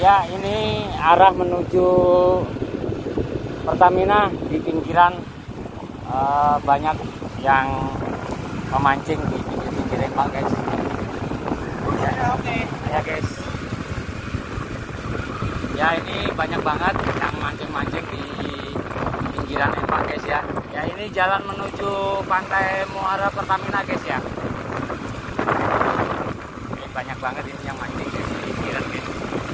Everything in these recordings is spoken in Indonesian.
Ya, ini arah menuju Pertamina. Di pinggiran banyak yang memancing di pinggir-pinggir empang, guys. Ya, oke. Ya, guys. Ya, ini banyak banget yang mancing-mancing di pinggiran empang, guys ya. Ya, ini jalan menuju Pantai Muara Pertamina, guys ya. Ini banyak banget ini yang mancing di pinggiran, guys.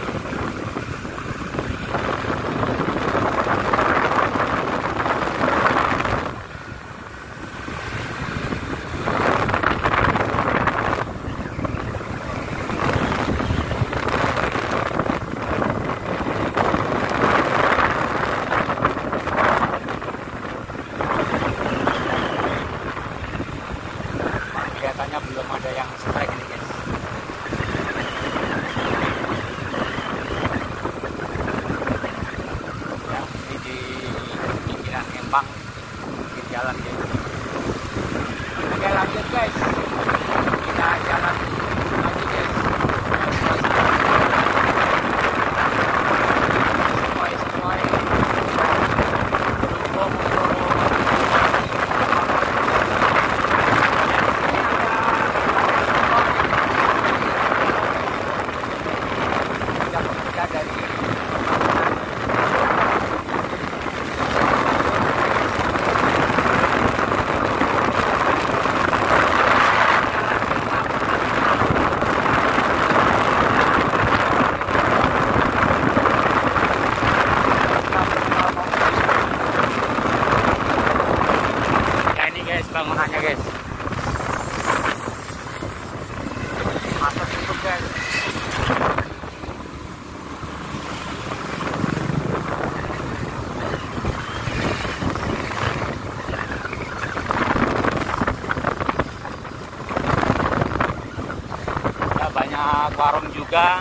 Kelihatannya belum ada yang strike ini, guys. Ya, ini di pinggiran empang di jalan, guys. Oke, lanjut, guys. Kita jalan lagi, guys. Sesuai. Bangunannya, guys. Masa tutup, guys. Ya, banyak warung juga.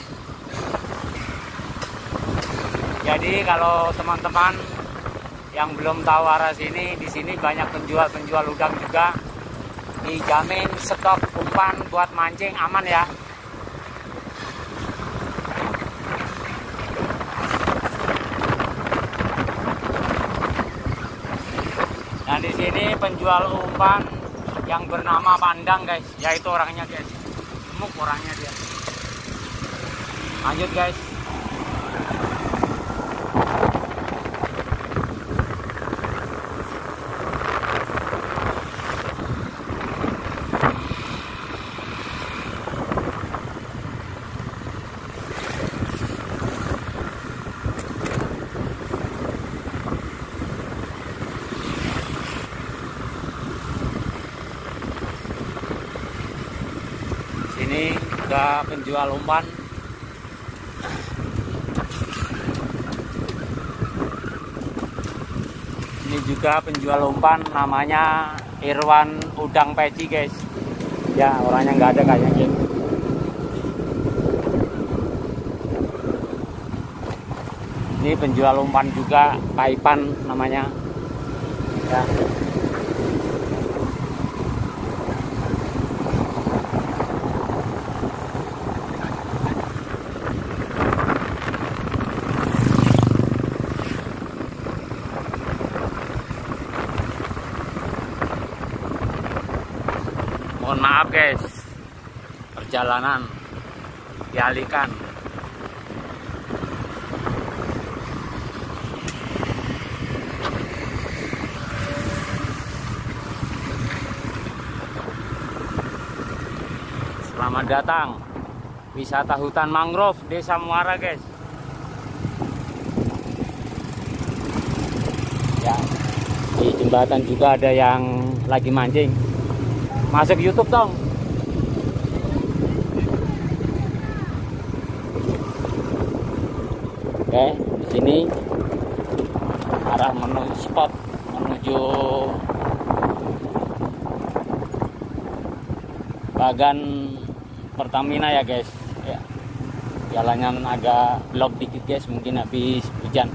Jadi kalau teman-teman yang belum tahu arah sini, di sini banyak penjual udang juga. Dijamin stok umpan buat mancing aman ya. Nah, di sini penjual umpan yang bernama Pandang, guys. Yaitu orangnya, guys. Gemuk orangnya dia. Lanjut, guys. Ini udah penjual umpan. Ini juga penjual umpan, namanya Irwan Udang Peci, guys. Ya, orangnya nggak ada kayaknya, guys. Ini penjual umpan juga, Paipan namanya. Ya. Mohon maaf, guys, perjalanan dialihkan. Selamat datang wisata hutan mangrove Desa Muara, guys. Ya, di jembatan juga ada yang lagi mancing. Masuk YouTube dong. Oke, di sini arah menuju spot menuju bagan Pertamina ya, guys. Ya, jalannya agak belok dikit, guys, mungkin habis hujan.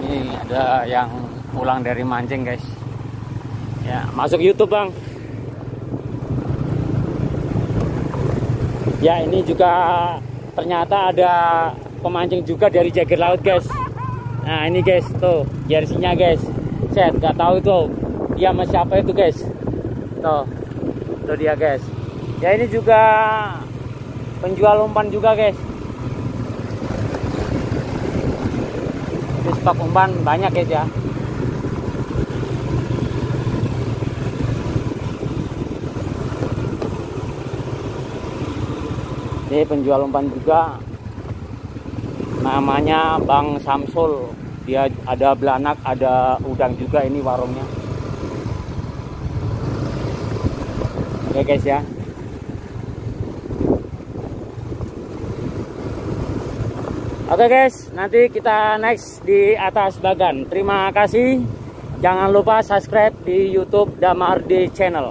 Ini ada yang pulang dari mancing guys. Ya, masuk YouTube bang. Ya, ini juga ternyata ada pemancing juga dari Jager Laut guys. Nah ini guys, tuh jersinya guys. Saya nggak tahu itu dia sama siapa itu guys. Tuh dia guys. Ya ini juga penjual umpan juga guys. Di stok umpan banyak guys ya. Ini penjual umpan juga, namanya Bang Samsul. Dia ada belanak, ada udang juga ini warungnya. Oke guys ya. Oke guys, nanti kita next di atas Bagan. Terima kasih. Jangan lupa subscribe di YouTube Damardi Channel.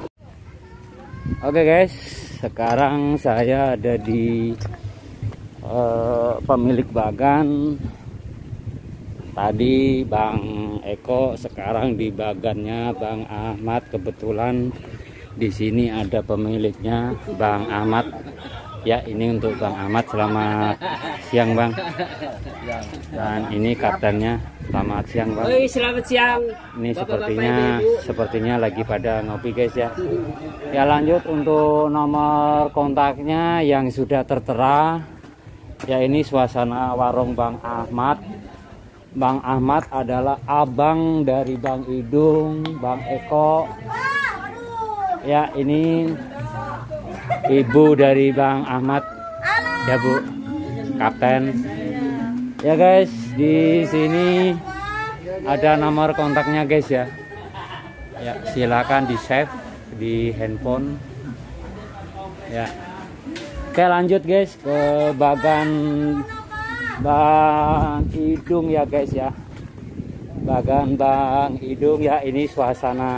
Oke guys, sekarang saya ada di pemilik Bagan. Tadi Bang Eko, sekarang di Bagannya Bang Ahmad. Kebetulan di sini ada pemiliknya Bang Ahmad. Ya, ini untuk Bang Ahmad. Selamat siang Bang. Dan ini kaptennya. Selamat siang Bang. Oi, selamat siang. Ini sepertinya lagi pada ngopi guys ya. Ya, lanjut untuk nomor kontaknya yang sudah tertera. Ya, ini suasana warung Bang Ahmad. Bang Ahmad adalah abang dari Bang Idung, Bang Eko. Ya, ini ibu dari Bang Ahmad. Ya Bu, kapten. Ya guys, di sini ada nomor kontaknya guys ya. Ya, silakan di save di handphone. Ya. Oke, lanjut guys ke Bagan Bang Idung ya guys ya. Bagan Bang Idung ya, ini suasana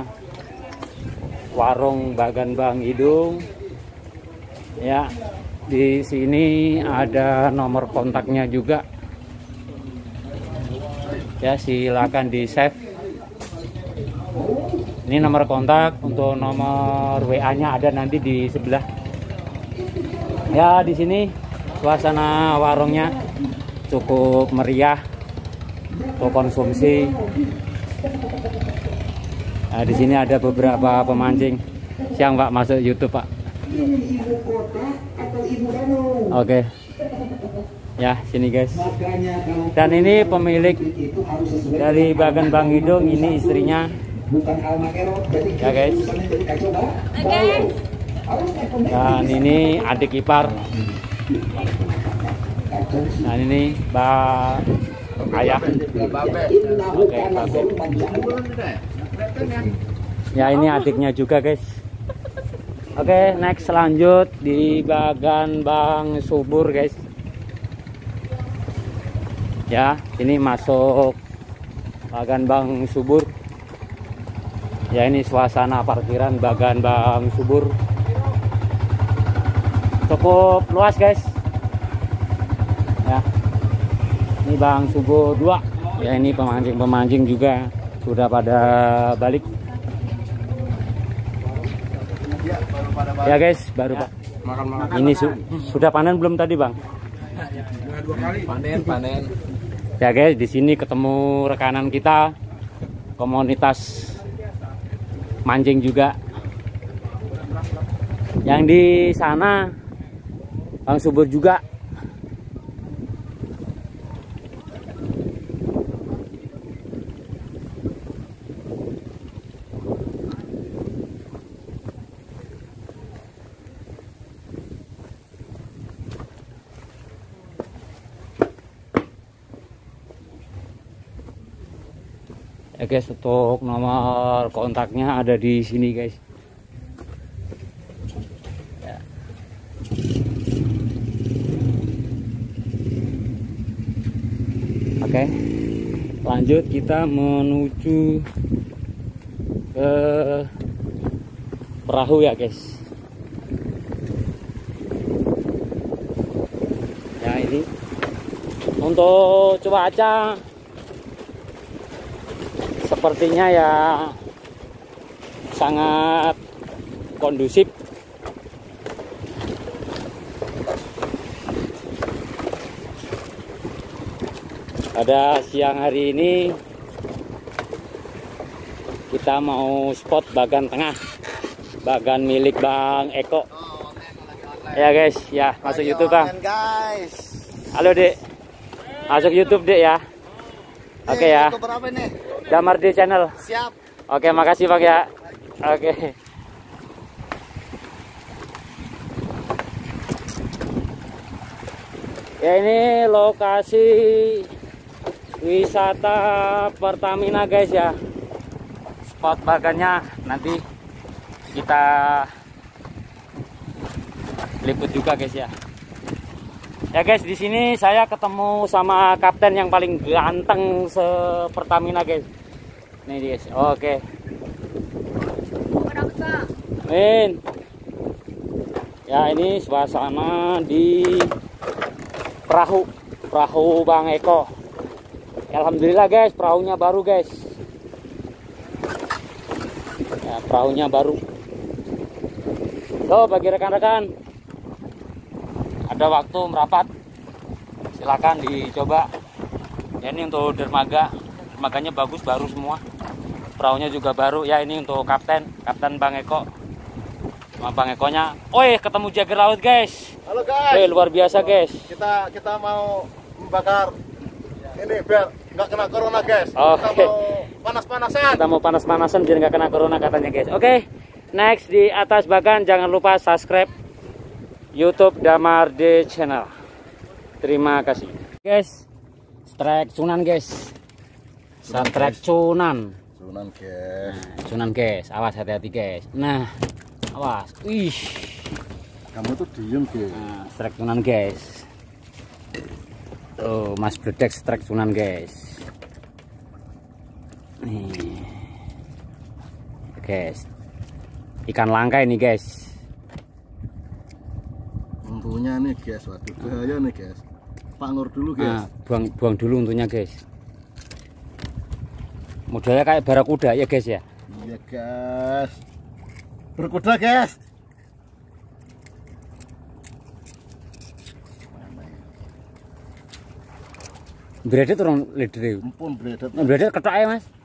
warung Bagan Bang Idung. Ya, di sini ada nomor kontaknya juga. Ya, silakan di save. Ini nomor kontak, untuk nomor WA-nya ada nanti di sebelah. Ya, di sini suasana warungnya cukup meriah untuk konsumsi. Nah, di sini ada beberapa pemancing. Siang Pak, masuk YouTube Pak. Oke. Ya, sini guys. Dan ini pemilik dari Bagan Bang Idung, ini istrinya. Ya guys. Dan ini adik ipar. Dan ini Mbak Ayah. Oke, ya, ini adiknya juga guys. Oke, next lanjut di Bagan Bang Subur guys. Ya, ini masuk Bagan Bang Subur. Ya, ini suasana parkiran Bagan Bang Subur. Cukup luas guys. Ya, ini Bang Subur 2. Ya, ini pemancing-pemancing juga sudah pada balik. Ya guys, baru Pak. Ini sudah panen belum tadi Bang? 2 kali. Panen. Ya guys, di sini ketemu rekanan kita, komunitas mancing juga. Yang di sana Bang Subur juga. Ya guys, untuk nomor kontaknya ada di sini guys. Ya. Oke, lanjut kita menuju ke perahu ya guys. Ya, ini untuk cuaca sepertinya ya sangat kondusif. Pada siang hari ini kita mau spot bagan tengah, bagan milik Bang Eko. Ya guys, ya masuk YouTube Bang. Guys. Halo Dek, masuk YouTube Dek ya. Oke ya. YouTube berapa nih? Damar D channel. Siap. Oke, makasih Bang ya. Oke. Ya ini lokasi wisata Pertamina guys ya. Spot bagannya nanti kita liput juga guys ya. Ya guys, di sini saya ketemu sama kapten yang paling ganteng se-Pertamina guys. Nih guys. Oke. Amin. Ya ini suasana di perahu Bang Eko. Alhamdulillah guys, perahunya baru guys. Ya, perahunya baru. So, bagi rekan-rekan ada waktu merapat, silakan dicoba. Ya, ini untuk dermaganya bagus, baru semua. Perahunya juga baru. Ya ini untuk kapten Bang Eko. Sama Bang Ekonya. Oi, ketemu jager laut guys. Halo guys. Luar biasa guys. Kita mau membakar ini biar nggak kena corona guys. Oke. Kita mau panas-panasan. Kita mau panas-panasan biar nggak kena corona katanya guys. Oke. Next di atas bagan jangan lupa subscribe YouTube Damar D channel. Terima kasih. Guys, strike cunan guys. Strike cunan. Sunan guys. Nah, cunan guys. Awas hati-hati guys. Nah, awas. Wih. Kamu tuh diem guys. Nah, strike cunan guys. Tuh, Mas Bledek strike cunan guys. Nih. Guys. Ikan langka ini guys. Untunya nih guys, waduh bahaya nih guys. Pangur dulu guys. Nah, buang dulu untunya guys. Modelnya kayak barakuda ya guys ya. Iya guys. Berkuda guys. Bredet orang lider. Ampun bredet. Bredet ketok aja Mas.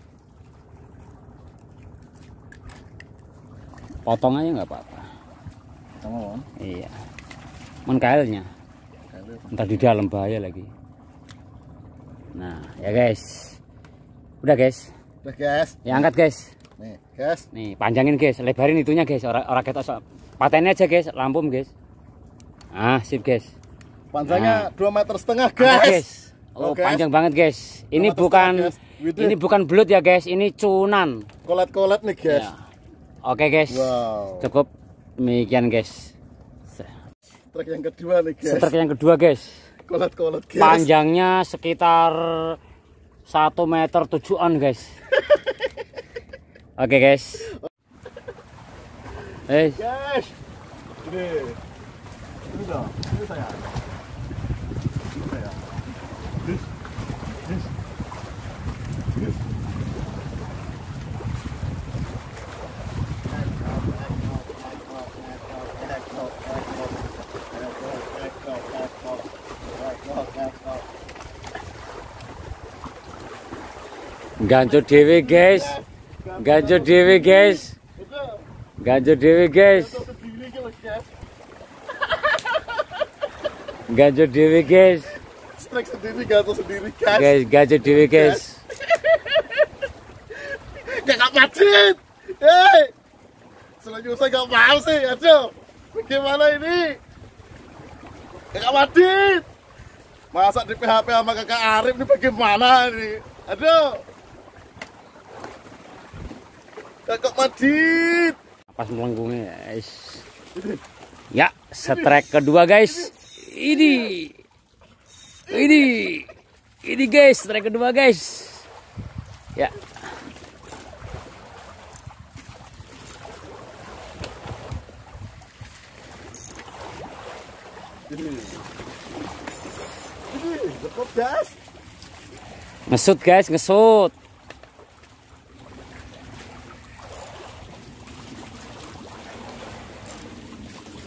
Potong aja nggak apa-apa. Potong. Iya. Menkailnya. Entar di dalam bahaya lagi. Nah, ya guys. Udah guys. Udah guys. Ya angkat guys. Nih guys. Nih panjangin guys, lebarin itunya guys. Orang ketok patennya aja guys, lampum guys. Ah, sip guys. Panjangnya 2,5 meter Angkat, guys. Oh, Oke. panjang banget guys. Ini bukan belut ya guys, ini cunan. Kolet-kolet nih guys. Ya. Oke guys. Wow. Cukup demikian guys. Trek yang kedua nih guys. Strike yang kedua guys. Kolet-kolet guys. Panjangnya sekitar 1,7 meter guys. Oke guys. Guys. Ini. Ini dong. Ini saya. Ini saya. This. Ganjur dhewe guys. Ganjur dhewe guys. Ganjur dhewe guys. Ganjur dhewe guys. Strike sendiri, gantung sendiri guys. Guys, ganjur dhewe guys. Gak macet. Hei. Selanjutnya saya gak mau sih. Aduh. Bagaimana ini? Gak macet. Masa di PHP sama kakak Arif ini bagaimana ini? Aduh. Kakak madit. Pas melengkungnya guys. Ya, strike kedua guys. Ini guys, strike kedua guys. Ya. Ini, lekop guys. Ngesut guys, ngesut.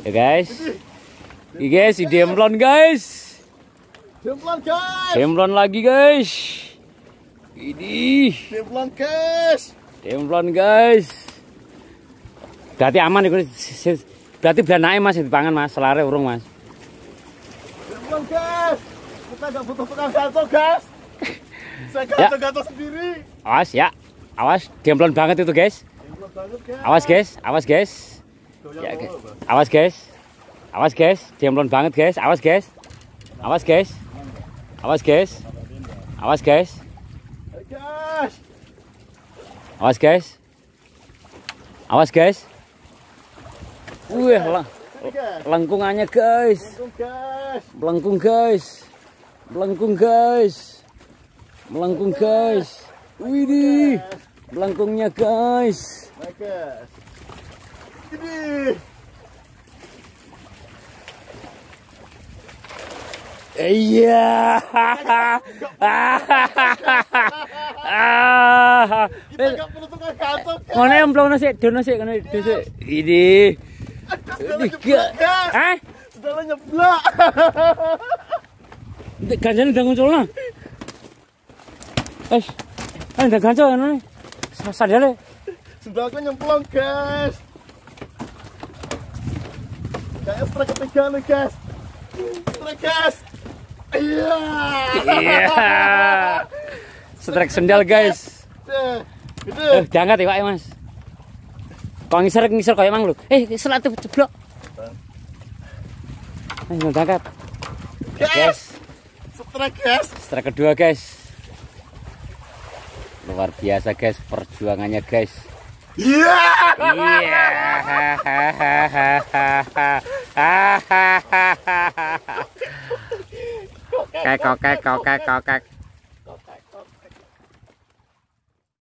Ya guys. Ini guys, si demplon guys. Demplon guys. Demplon lagi guys. Ini. Demplon guys. Demplon guys. Berarti aman iku. Berarti blanake Mas dipangan Mas, selare urung Mas. Demplon guys. Kita nggak butuh tukang gantung guys. Saya gantung-gantung sendiri. Awas ya. Awas, demplon banget itu guys. Demplon banget guys. Awas guys, awas guys. Ya, guys. Awas guys. Awas guys, demplon banget guys. Awas guys. Awas guys. Awas guys. Awas guys. Guys. Awas guys. Awas guys. Wih, lengkungannya guys. Melengkung guys. Melengkung guys. Melengkung guys. Widih. Melengkungnya guys. Ini. Iya. Kita nggak perlu tukang gantung. Mana yang belum nasi? Dono sih, kan nasi. Ini. Hah? Sudah nyeblak. Ganjane udah muncul lah. Udah ganjol kan nih. Sadale. Sudah aku nyemplung guys. Kayak strike ketiga nih guys. Strike guys. Iya. Strike sendal guys. Diangkat ya Pak ya Mas. Kok ngisor kayak emang lu. Selat tuh jeblok. Diangkat. Guys. Strike guys. Strike kedua guys. Luar biasa guys perjuangannya guys. Iya. Kokek.